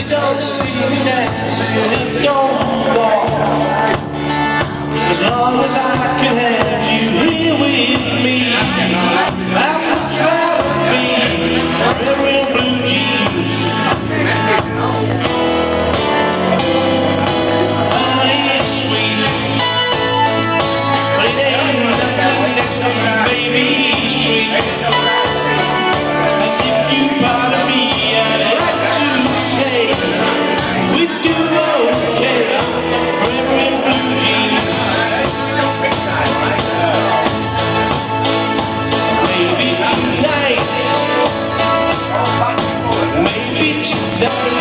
don't see me dancing, it don't walk. As long as I can have you here with me, I will travel me wearing blue jeans. Honey, it's sweet, but it ain't nothing next to baby's treat. And if you pardon me, I'd like to say we do okay wearing blue jeans. Maybe tonight, maybe tonight.